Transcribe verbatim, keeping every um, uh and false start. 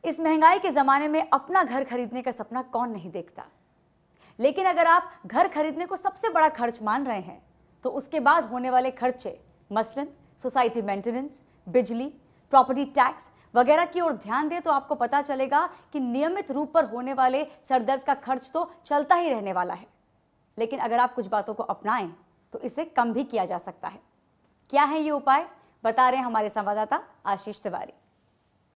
इस महंगाई के ज़माने में अपना घर खरीदने का सपना कौन नहीं देखता। लेकिन अगर आप घर खरीदने को सबसे बड़ा खर्च मान रहे हैं तो उसके बाद होने वाले खर्चे मसलन सोसाइटी मेंटेनेंस, बिजली, प्रॉपर्टी टैक्स वगैरह की ओर ध्यान दें तो आपको पता चलेगा कि नियमित रूप पर होने वाले सरदर्द का खर्च तो चलता ही रहने वाला है। लेकिन अगर आप कुछ बातों को अपनाएं तो इसे कम भी किया जा सकता है। क्या है ये उपाय, बता रहे हैं हमारे संवाददाता आशीष तिवारी।